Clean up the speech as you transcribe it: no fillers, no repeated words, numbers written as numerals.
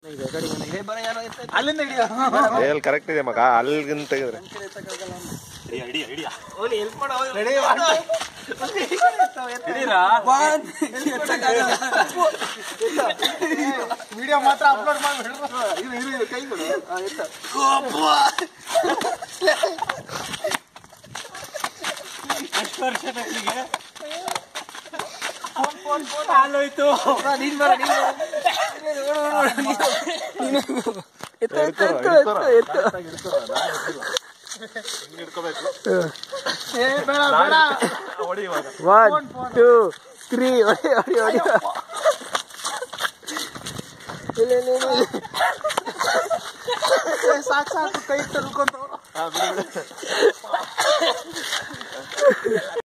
ಅಲ್ಲಿಂದ ಕರೆಕ್ಟ್ ಇದೆ ಮಗ, ಅಲ್ಲಿಂದ ತೆಗೆದ್ರೆ ವಿಡಿಯೋ ಮಾತ್ರ ಅಪ್ಲೋಡ್ ಮಾಡಿ ಕೈಗಳು ಎಷ್ಟು ವರ್ಷ ಹಾಲೋಯ್ತು. ಒನ್ ಟೂ ತ್ರೀ ಸಾಕು ಸಾಕು ಕೈ ತಳ್ಕೊಂತ